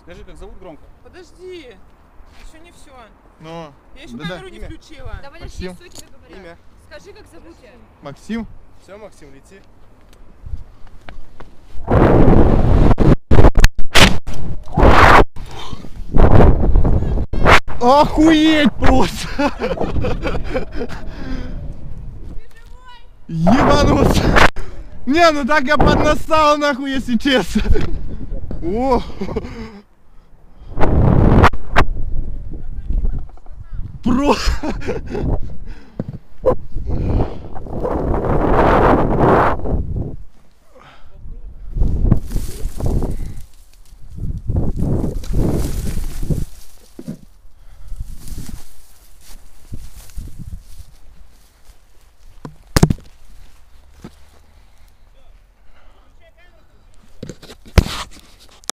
Скажи, как зовут громко. Подожди. Еще не все. Ну, Я еще да, камеру не включила. Да подожди, что тебе говорят? Имя. Скажи, как зовут тебя? Максим. Все, Максим, лети. Охуеть просто! Ебануться! Не, ну так я поднастал нахуй, если честно. О! Просто...